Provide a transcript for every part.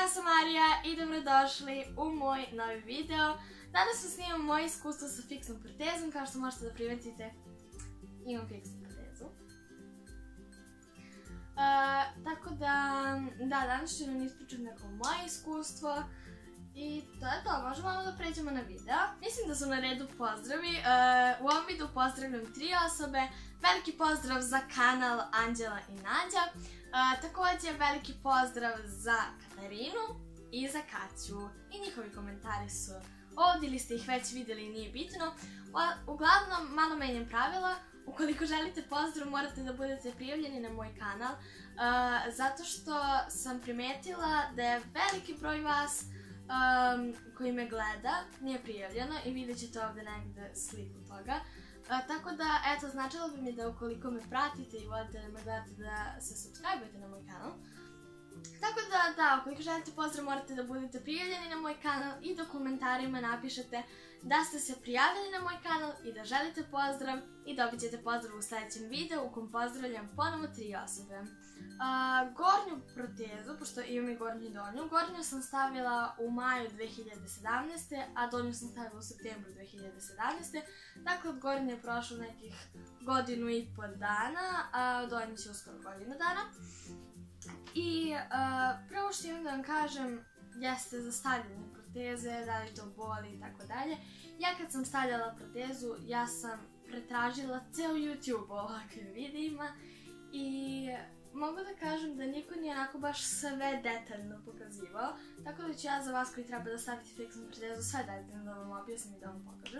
ja sam Marija i dobrodošli u moj novi video. Danas vam snimam moje iskustvo sa fiksnom protezom. Kao što možete da primetite, imam fiksnu protezu. Tako da, danas ću vam ispričati neko moje iskustvo. I to je to, možemo da pređemo na video. Mislim da su na redu pozdravi. U ovom videu pozdravljam 3 osobe. Veliki pozdrav za kanal Anđela i Nađa. Također veliki pozdrav za Katarinu i za Kaću. I njihovi komentari su ovdje ili ste ih već vidjeli, nije bitno. Uglavnom, malo menjam pravila. Ukoliko želite pozdrav, morate da budete prijavljeni na moj kanal. Zato što sam primetila da je veliki broj vas koji me gleda nije prijavljeno i vidjet ćete ovdje negdje sliku toga. Tako da, eto, značilo bi mi da ukoliko me pratite i volite da me gledate, da se subscribe-ujete na moj kanal. Tako da, ukoliko želite pozdrav, morate da budete prijavljeni na moj kanal i da u komentarima napišete da ste se prijavili na moj kanal i da želite pozdrav i dobit ćete pozdrav u sljedećem videu u kom pozdravljam ponovo 3 osobe. Gornju protezu, pošto imam i gornju i donju, gornju sam stavila u maju 2017. a donju sam stavila u septembru 2017. Dakle, od gornje je prošlo nekih 1,5 godina, a od donje će uskoro 1 godinu dana. I prvo što imam da vam kažem jeste za stavljanje proteze, da li to boli i tako dalje. Ja kad sam stavljala protezu, ja sam pretražila ceo YouTube o ovakvim videima i mogu da kažem da niko nije onako baš sve detaljno pokazivao, tako da ću ja za vas koji treba da stavite fiksnu protezu sve detaljno da vam objasnim i da vam pokažem.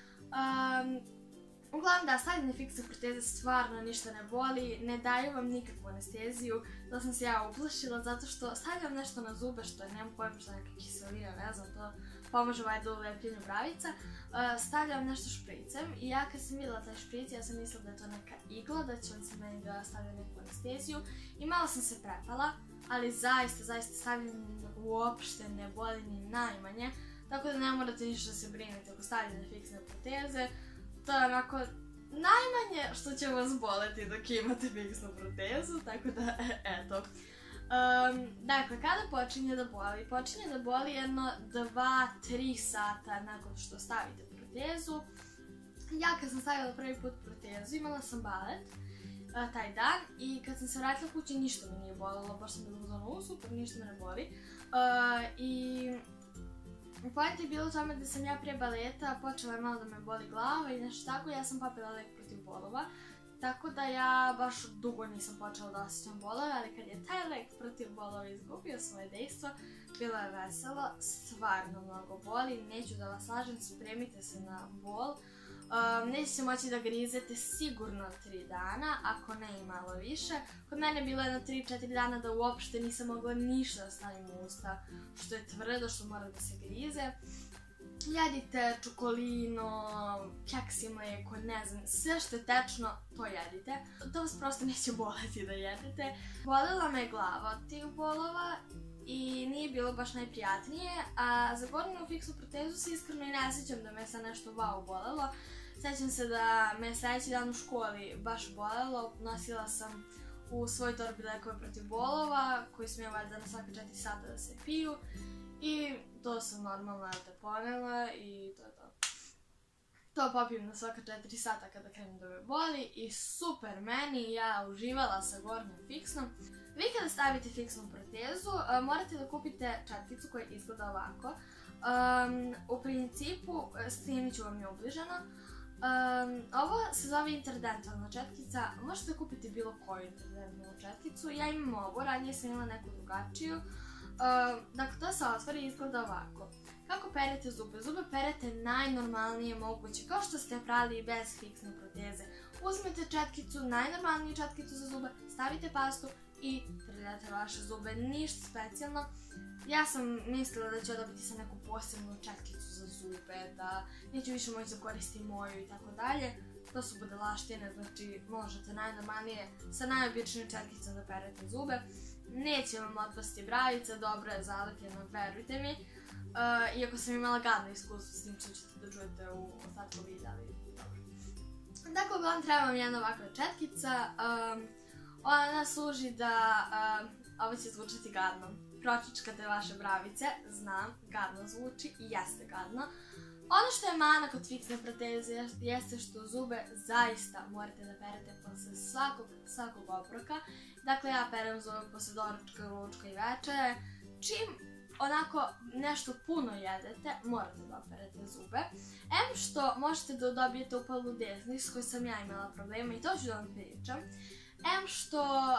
Uglavnom da, stavljanje fiksne proteze stvarno ništa ne boli, ne daju vam nikakvu anesteziju, to sam se ja uplašila zato što stavljam nešto na zube što je, nemam pojma što je neka kiselina, ne znam, to pomaže valjda u lepljenju bravica. Stavljam nešto špricem i ja kad sam vidjela taj špric, ja sam mislila da je to neka igla, da će on se meni da stavlja neku anesteziju i malo sam se prepala, ali zaista stavljanje uopšte ne boli ni najmanje, tako da ne morate ništa da se brinete oko stavljanja fiksne proteze. To je onako najmanje što će vas boleti dok imate fiksnu protezu, tako da, eto. Dakle, kada počinje da boli? Počinje da boli jedno 2-3 sata nakon što stavite protezu. Ja kad sam stavila prvi put protezu, imala sam balet taj dan i kad sam se vratila kući ništa me nije bolilo, baš sam bila u zonu super, ništa me ne boli. Poenta je bilo u tome da sam ja prije baleta počela je malo da me boli glava i nešto tako, ja sam popila lek protiv bolova. Tako da ja baš dugo nisam počela da osjećam bolove, ali kad je taj lek protiv bolova izgubio svoje dejstvo, bilo je veselo, stvarno mnogo boli, neću da vas lažem, spremite se na bol. Nećete moći da grizete sigurno 3 dana, ako ne i malo više. Kod mene je bilo jedno 3-4 dana da uopšte nisam mogla ništa da stavim u usta, što je tvrdo, što mora da se grize. Jedite čokolino, keksi, mlijeko, ne znam, sve što je tečno, to jedite. To vas prosto neće boleti da jedete. Bolela me glava od tih bolova i nije bilo baš najprijatnije, a za gornju fiksnu protezu se iskreno i ne sjećam da me sad nešto wow bolelo. Sjećam se da me sljedeći dan u školi baš bolelo, nosila sam u svoj torbi lekove protiv bolova, koji smiju valjda na svaka 4 sata da se piju i to sam normalno ponela i to je to. To popijem na svaka 4 sata kada krenem da me boli i super meni, ja uživala sa gornjom fiksnom. Vi kada stavite fiksnu protezu morate da kupite četkicu koja izgleda ovako. U principu, snimit ću vam je ubliženo. Ovo se zove interdentalna četkica, možete kupiti bilo koju interdentalnu četkicu. Ja imam ovu, ranije sam imala neku drugačiju. Dakle, to se otvori i izgleda ovako. Kako perete zube? Zube perete najnormalnije moguće, kao što ste prali i bez fiksne proteze. Uzmete četkicu, najnormalniju četkicu za zube, stavite pastu i trljate vaše zube, ništa specijalno. Ja sam mislila da ću dobiti sa neku posebnu četkicu za zube, da neću više moći da koristim moju i tako dalje. To su budalaštine, znači možete najnormalnije sa najobičnijom četkicom da perete zube. Neće vam otpasti bravica, dobro je zalepljeno, verujte mi. Iako sam imala gadno iskustvo s tim što ćete da čujete u ostatku videa, ali dobro. Dakle, uglavnom treba vam jedna ovakva četkica. Ona služi da, ovo će zvučati gadno, pročičkate vaše bravice, znam, gadno zvuči i jeste gadno. Ono što je mana kod fiksne proteze jeste što zube zaista morate da perete posle svakog obroka. Dakle, ja perem zube posle doručka, ručka i večere. Čim onako nešto puno jedete, morate da operete zube. Em što možete da dobijete upalu desnih, s kojoj sam ja imala problema i to ću da vam pričam. Em što,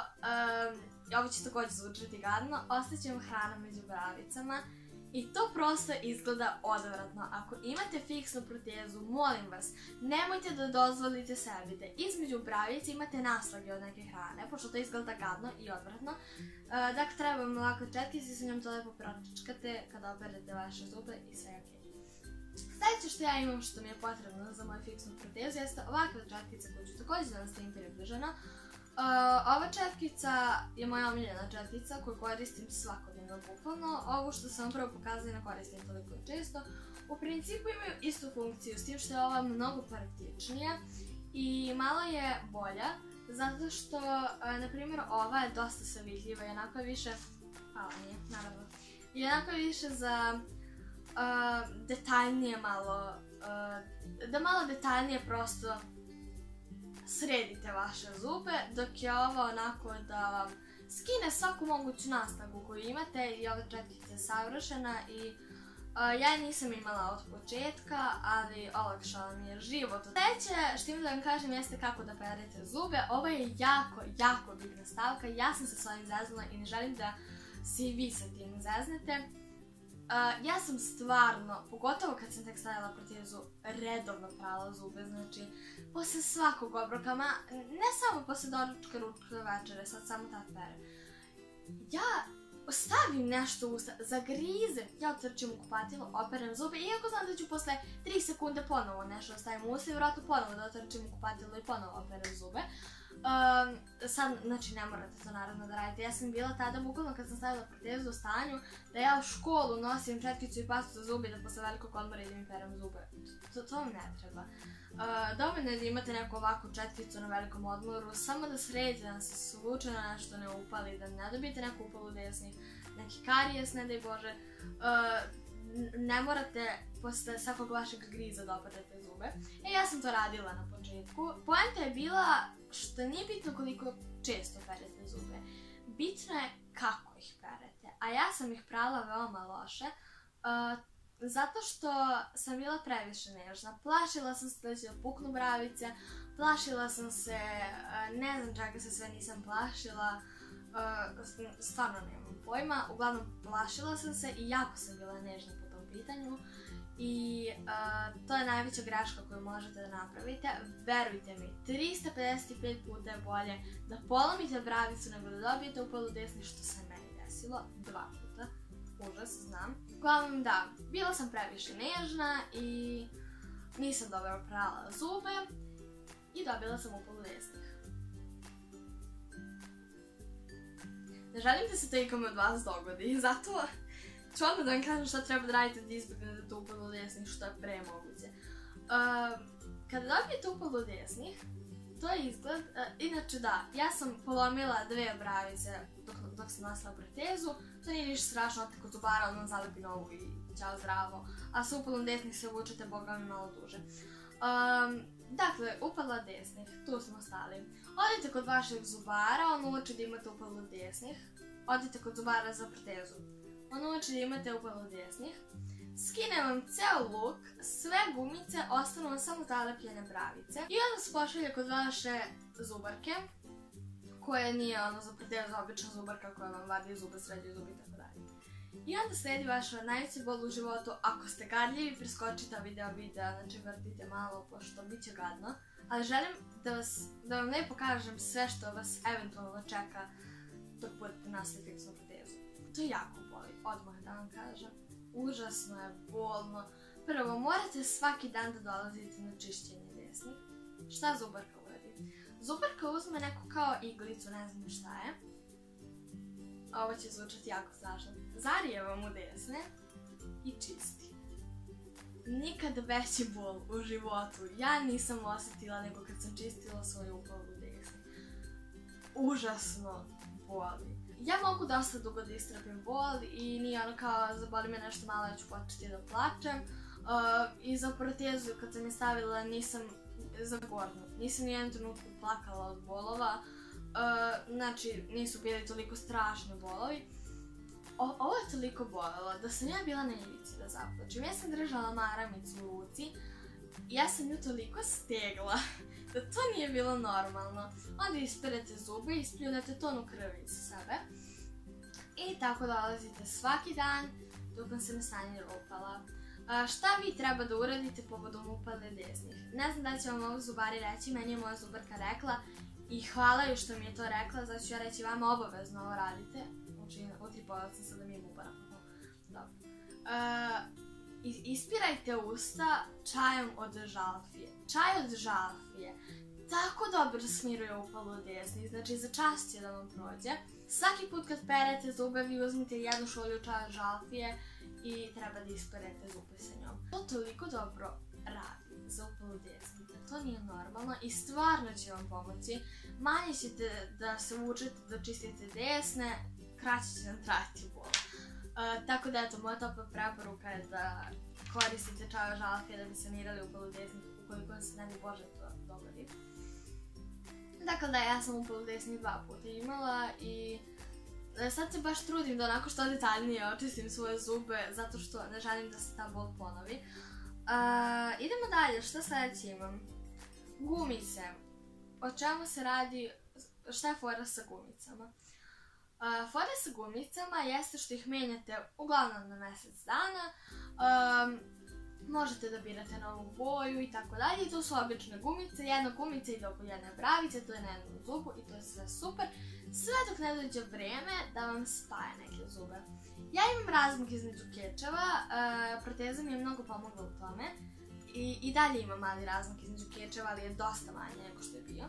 ovo će također zvučiti gadno, ostaće vam hrana među bravicama i to prosto izgleda odvratno. Ako imate fiksnu protezu, molim vas, nemojte da dozvolite sebi da između bravica imate naslage od neke hrane, pošto to izgleda gadno i odvratno. Dakle, treba vam lako četkica i sa njom to lepo pročičkate kada operete vaše zube i sve je okej. Sljedeće što ja imam što mi je potrebno za moju fiksnu protezu jeste ovakva četkica koju ću također da nastavim približeno. Ova četkica je moja omiljena četkica koju koristim svakodnevno bukvalno. Ovo što sam vam prvo pokazala ne koristim toliko često. U principu imaju istu funkciju, s tim što je ova mnogo praktičnija i malo je bolja, zato što, na primjer, ova je dosta savitljiva i onako je više, naravno, i onako je više za detaljnije malo, da malo detaljnije prosto sredite vaše zube, dok je ovo onako da vam skine svaku moguću naslagu koju imate i ova četkica je savršena i ja je nisam imala od početka, ali olakšala mi je život. Sljedeće što imam da vam kažem jeste kako da perete zube. Ovo je jako bitna stavka. Ja sam se s ovim zeznula i ne želim da se i vi sa tim zeznete. Ja sam stvarno, pogotovo kad sam tek stavila protezu, redovno prala zube, znači posle svakog obroka, ne samo posle doručka, ručka, večere, sad samo tad perem. Ja stavim nešto u usta, zagrizem, ja otrčim u kupatilo, operem zube, iako znam da ću posle 3 sekunde ponovo nešto stavim u usta i vjerojatno ponovo da otrčim u kupatilo i ponovo operem zube. Sad, znači ne morate to naravno da radite. Ja sam bila tada, bukvalno kad sam stavila protezu u stanju, da ja u školu nosim četkicu i pastu za zube i da posle velikog odmora idem i perem zube. To vam ne treba. Dovoljno je da imate neku ovakvu četkicu na velikom odmoru, samo da sredite, da se slučajno nešto ne upali, da ne dobijete neku upalu desnih, neki karijes, ne daj Bože. Ne morate posle svakog vašeg griza da operete zube. Ja sam to radila na početku. Poenta je bila što nije bitno koliko često perete zube. Bitno je kako ih perete. A ja sam ih prala veoma loše. Zato što sam bila previše nežna. Plašila sam se da će da puknu bravice. Plašila sam se, ne znam čega se sve nisam plašila. Stvarno nemam pojma. Uglavnom plašila sam se i jako sam bila nežna po tom pitanju. I to je najveća greška koju možete da napravite. Verujte mi, 355 puta je bolje da polomite bravicu nego da dobijete upalu desnih, što se meni desilo 2 puta. Užas, znam. Uglavnom da, bila sam previše nežna i nisam dobro prala zube i dobila sam upalu desnih. Ne želim da se to ikome od vas dogodi, zato ću odmah da vam kažem šta treba da radite da izbjegnete upalu desnih što je pre moguće. Kada dobijete upalu desnih, to je izgled, inače da, ja sam polomila 2 bravice dok sam nosila protezu, to nije ništa strašno, odete kod zubara, on vam zalepi novu i ćao zdravo, a sa upalom desnih se vučete boga mi malo duže. Dakle, upala desnih, tu smo stali. Odite kod vašeg zubara, on uči da imate upalu desnih. Odite kod zubara za protezu. On uči da imate upalu desnih. Skine vam ceo luk, sve gumice, ostanu vam samo zalepljene bravice. I onda se pošalje kod vaše zubarke, koja nije ono za protezu, obična zubarka koja vam vadi zube, sređuje zube i tako dalje. I onda sledi vaša najveća bol u životu. Ako ste gadljivi, preskočite video, znači vrtite malo, pošto bit će gadno. Ali želim da vam ne pokažem sve što vas eventualno čeka dok budete nosili fiksnu protezu. To jako boli, odmah da vam kažem. Užasno je bolno. Prvo, morate svaki dan da dolazite na čišćenje desnih. Šta zubarka uradi? Zubarka uzme neku kao iglicu, ne znam šta je. Ovo će zvučati jako strašno. Zarije vam u desne i čisti. Nikad veći bol u životu ja nisam osjetila nego kad sam čistila svoju upalu desnih. Užasno boli. ja mogu dosta dugo da istrpim bol i nije ono kao zaboli me nešto malo, ja ću početi da plačem. I za protezu kad sam je stavila nisam za gornju, nisam nijednom trenutku plakala od bolova, znači nisu bili toliko strašni bolovi. Ovo je toliko bolelo da sam ja bila na ivici da zaplačem. Ja sam držala maramicu u ruci, ja sam nju toliko stegla da to nije bilo normalno. Onda isperete zube i ispljunete tonu krvi iz sebe. I tako dolazite svaki dan dok vam se ne stane upala. Šta vi treba da uradite povodom upale desnih? Ne znam da će vam ovo zubari reći, meni je moja zubarka rekla i hvala joj što mi je to rekla, zato ću ja reći vama obavezno ovo radite. Znači, utripovala sam se da mi je bubara. Dobro. Ispirajte usta čajom od žalfije. Čaj od žalfije tako dobro smiruje upalu desnih, znači za čast će da vam prođe. Svaki put kad perete zube vi uzmite jednu šolju čaja od žalfije i treba da isperete zube sa njom. To toliko dobro radi za upalu desnih, da to nije normalno i stvarno će vam pomoći. Manje ćete da se učite da čistite desne, kraće će nam trajati bol. Tako da eto, moja topla preporuka je da koristite čaj od žalfije da bi sanirali upalu desnih ukoliko vam se ne bi Bože to dogodi. Dakle da, ja sam upalu desnih 2 puta imala i sad se baš trudim da onako što detaljnije očistim svoje zube zato što ne želim da se ta bol ponovi. Idemo dalje, šta sljedeće imam? Gumice. O čemu se radi, šta je fora sa gumicama? Fora sa gumicama jeste što ih menjate uglavnom na mjesec dana. Možete da birate novu boju i tako dalje. I to su obične gumice, jedna gumica ide oko jedne bravice, to je na jednom zubu i to je sve super. Sve dok ne dođe vreme da vam spaja neke zube. Ja imam razmak između kečeva, proteza mi je mnogo pomogla u tome. I dalje imam mali razmak između kečeva, ali je dosta manje nego što je bio.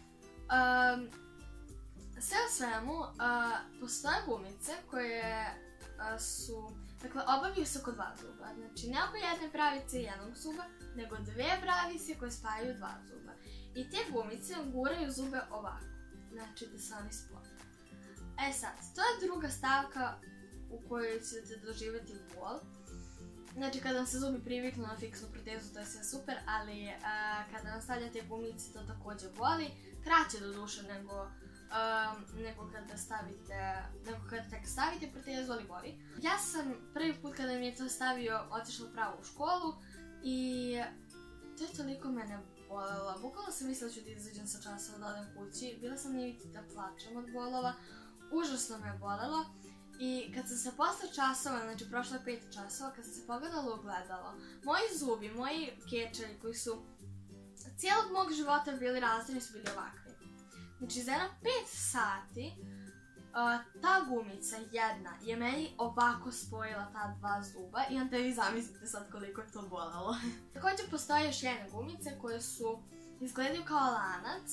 Sve u svemu, postoje gumice koje su, dakle, obaviju se oko 2 zuba. Znači, ne oko jedne bravice i jednog zuba, nego 2 bravice koje spajaju 2 zuba. I te gumice guraju zube ovako, znači da se oni spoje. E sad, to je druga stavka u kojoj ćete doživjeti bol. Znači, kada vam se zubi priviknu na fiksnu protezu, to je sve super, ali kada vam stavljate gumice, to također boli. Kraće do duše nego kada tek stavite protezu, ali boli. Ja sam prvi put kada mi je to stavio otišla pravo u školu i to je toliko mene bolelo. Bukvalno sam mislila ću da izađem sa časova da odem kući. Bila sam na ivici da plačem od bolova. Užasno me je bolelo. I kad sam se posle časova, znači prošlo je 5 časova, kad sam se pogledala u ogledalo, moji zubi, moji kečevi koji su cijelog mog života bili razredni su bili ovakvi. Znači za jedno 5 sati ta gumica jedna je meni ovako spojila ta 2 zuba i onda vi zamislite sad koliko je to bolelo. Također postoje još jedne gumice koje su izgledaju kao lanac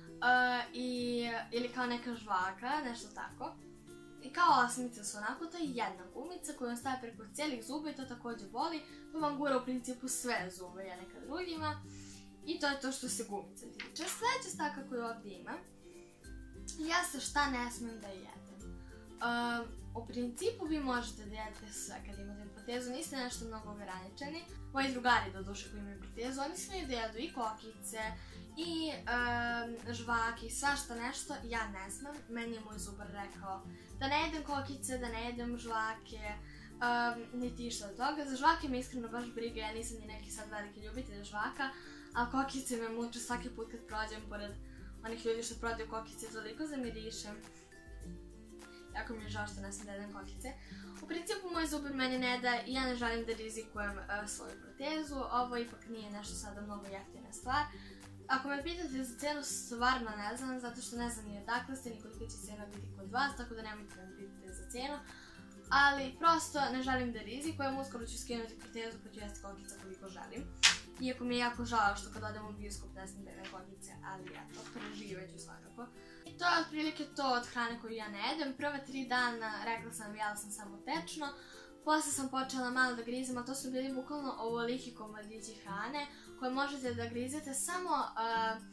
ili kao neka žvaka, nešto tako. I kao osmice su onako, to je jedna gumica koju vam stavite preko cijelih zuba i to također boli. To vam gura u principu sve zube jedne ka drugima. I to je to što se gumice tiče. Sljedeća stavka koju ovdje imam jeste šta ne smijem da jedem. U principu vi možete da jedete sve kad imate protezu, niste nešto mnogo ograničeni. Moji drugari do duše koji imaju protezu, oni smiju da jedu i kokice, i žvake, i svašta nešto. Ja ne smem, meni je moj zubar rekao da ne jedem kokice, da ne jedem žvake, niti išta od toga. Za žvake me iskreno baš briga, ja nisam ni neki sad veliki ljubitelj žvaka, ali kokice me muče svaki put kad prođem pored onih ljudi što prodaju kokice, toliko zamirišem. Jako mi je žao što ne smem da jedem kokice. U principu moj zubar meni ne da i ja ne želim da rizikujem svoju protezu, ovo ipak nije nešto sada mnogo jeftina stvar. Ako me pitate za cenu, stvarno ne znam, zato što ne znam ni odakle ste, ni koliko će cena biti kod vas, tako da nemojte da me pitate za cenu. Ali prosto ne želim da rizikujem, uskoro ću skinuti protezu pa ću jesti kokica koliko želim. Iako mi je jako žao što kad odem u bioskop ne smijem da jedem kokice, ali eto, preživet ću svakako. I to je otprilike to od hrane koju ja ne jedem. Prva 3 dana, rekla sam, jela sam samo tečno. Posle sam počela malo da grizem, a to su bili bukvalno ovoliki komadići hrane koje možete da grizete samo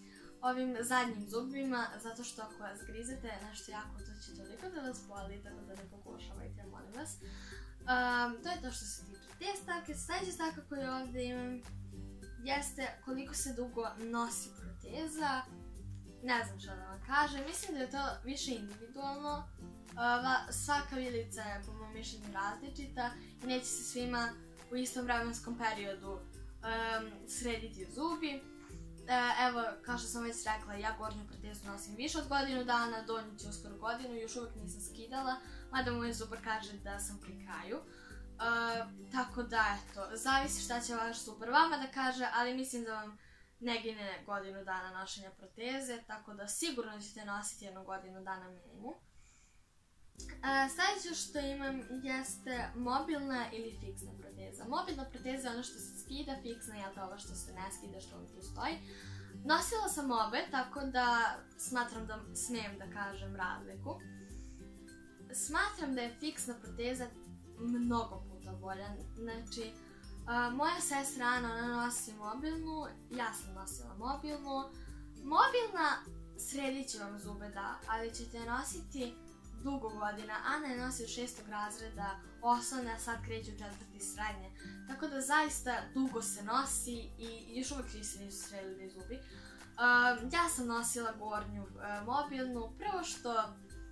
ovim zadnjim zubima, zato što ako zgrizete nešto jako, to će toliko da vas boli, tako da ne pokušavajte, molim vas. To je to što se tiče te stavke. Sljedeća stavka koju ovdje imam jeste koliko se dugo nosi proteza. Ne znam što da vam kažem, mislim da je to više individualno. Svaka vilica je po mom mišljenju različita i neće se svima u istom vremenskom periodu srediti zubi. Evo, kao što sam već rekla, ja gornju protezu nosim više od godinu dana, donju će uskoro godinu, još uvijek nisam skidala, mada moj zubar kaže da sam pri kraju. Tako da, eto, zavisi šta će vaš zubar vama da kaže, ali mislim da vam ne gine godinu dana nošenja proteze, tako da sigurno ćete nositi jednu godinu dana minimum. Sljedeće što imam jeste mobilna ili fiksna proteza. Mobilna proteza je ono što se skida, fiksna je to ovo što se ne skida, što vam tu stoji. Nosila sam obe, tako da smatram da smijem da kažem razliku. Smatram da je fiksna proteza mnogo puta bolja. Znači, moja sestra Ana, ona nosi mobilnu, ja sam nosila mobilnu. Mobilna sredit će vam zube, da, ali ćete nositi dugo godina. Ana je nosi od 6. razreda osnovne, a sad kreće u 4. srednje. Tako da zaista dugo se nosi i još uvijek vi se nisu sredili zubi. Ja sam nosila gornju mobilnu, prvo što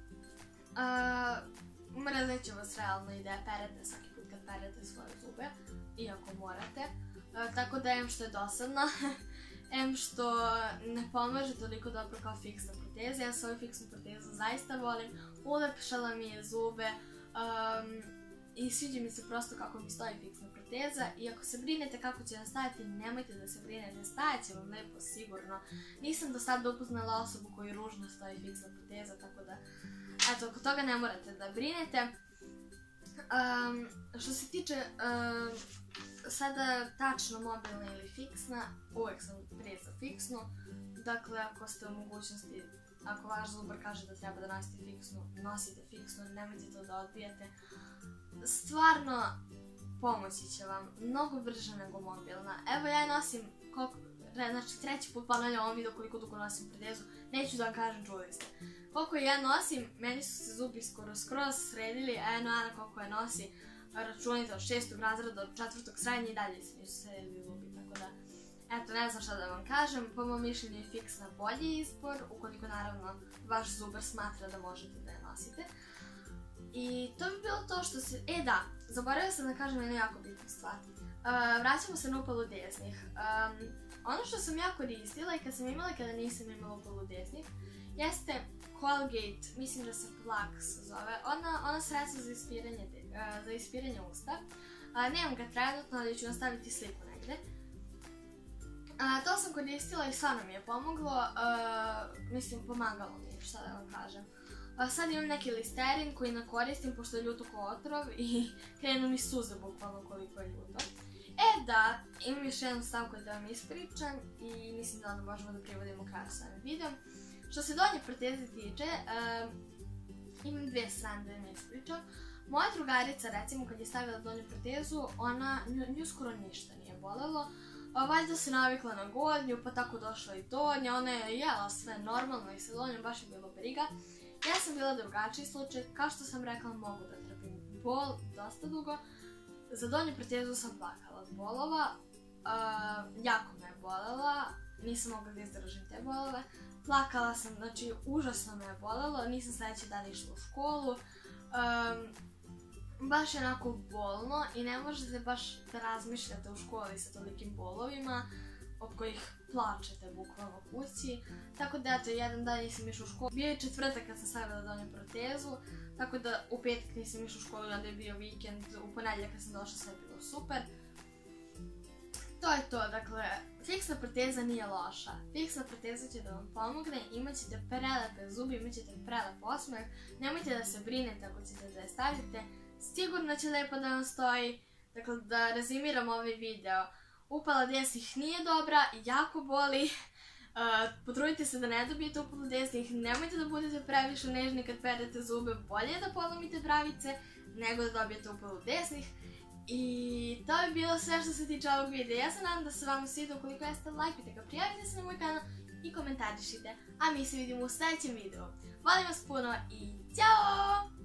mrzet će vas realno i da je perete svaki put kad perete svoje zube, iako morate. Tako da em što je dosadno, em što ne pomaže toliko dobro kao fiksna proteza. Ja svoju fiksnu protezu zaista volim, ulepšala mi je zube i sviđa mi se prosto kako mi stoji fiksna proteza. I ako se brinete kako će vam stajati, nemojte da se brinete, stajat će vam lepo sigurno. Nisam do sada upoznala osobu koju ružno stoji fiksna proteza, tako da eto, oko toga ne morate da brinete. Što se tiče sada tačno mobilna ili fiksna, uvijek sam prije za fiksnu. Dakle, ako ste u mogućnosti, ako vaš zubar kaže da treba da nosite fiksnu, nosite fiksnu, nemojte to da odbijete. Stvarno pomoći će vam mnogo brže nego mobilna. Evo ja nosim, znači treći put ponavljam ovom videu koliko dugo nosim protezu, neću da vam kažem, čuli ste. Koliko ja nosim, meni su se zubi skroz sredili, a eno Ana koliko je nosi, računite od 6. razreda do 4. srednje i dalje se nisu sredili zubi, tako da, eto, ne znam šta da vam kažem, po mom mišljenju je fiksna bolji izbor, ukoliko naravno vaš zubar smatra da možete da je nosite. I to bi bilo to što se... da, zaboravila sam da kažem jednu jako bitnu stvar. Vraćamo se na upalu desnih. Ono što sam ja koristila i kad sam imala kada nisam imala upalu desnih, jeste Colgate, mislim da se Plax zove, ona sredstva za ispiranje usta. Nemam ga trenutno, ali ću nastaviti sliku negdje. To sam koristila i stvarno mi je pomoglo, mislim pomagalo mi je, šta da vam kažem. Sad imam neki Listerin koji ne koristim pošto je ljuto ko otrov i krenu mi suze bukvalno koliko je ljuto. Da, imam još jednu stavku da vam ispričam i mislim da onda možemo da privodimo kraju s ovim videom. Što se donje proteze tiče, imam dvije strane da vam ispričam. Moja drugarica, recimo, kad je stavila donju protezu, nju skoro ništa nije bolelo. Valjda se navikla na gornju, pa tako došla i donja, ona je jela sve normalno i sa donjom baš je bilo briga. Ja sam bila drugačiji slučaj, kao što sam rekla, mogu da trpim bol dosta dugo. Za donju protezu sam plakala od bolova, jako me je bolela, nisam mogla da izdržim te bolove. Plakala sam, znači užasno me je bolelo, nisam sljedeći dan išla u školu. Baš je onako bolno i ne možete baš da razmišljate u školi sa tolikim bolovima od kojih plačete bukvalno kući. Tako da eto, jedan dan nisam išla u školu. Bio je četvrtak kad sam stavila donju protezu, tako da u petak nisam išla u školu i onda je bio vikend. U ponedjeljak kad sam došla sve je bilo super. To je to, dakle, fiksna proteza nije loša. Fiksna proteza će da vam pomogne, imat ćete prelepe zubi, imat ćete prelep osmeh. Nemojte da se brinete ako ćete da je stavite. Sigurno će lepo da vam stoji. Dakle, da rezimiram ovaj video. Upala desnih nije dobra, jako boli. Potrudite se da ne dobijete upalu desnih, nemojte da budete previše nežni kad perete zube. Bolje je da polomite bravice nego da dobijete upalu desnih. I to bi bilo sve što se tiče ovog videa. Ja se nadam da se vam sviđa, ukoliko jeste, lajkujte ga, prijavite se na moj kanal i komentarišite. A mi se vidimo u sljedećem videu. Volim vas puno i ćao!